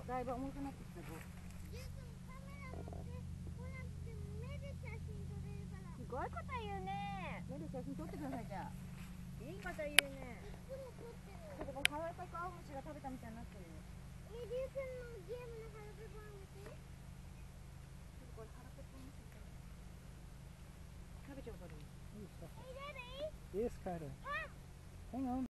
だいぶ重くなってきたぞ。 リュウ君カメラ持ってこなくても目で写真撮れるから。 すごいこと言うね。 目で写真撮ってください。じゃあいいこと言うね。 いつも撮ってる。 ちょっとこの可愛さと青虫が食べたみたいになってるよ。 リュウ君のゲームの腹ペコ見て。 ちょっとこれ腹ペコにして食べちゃうから。 Hey, Daddy. Yes, Carter. Hang on.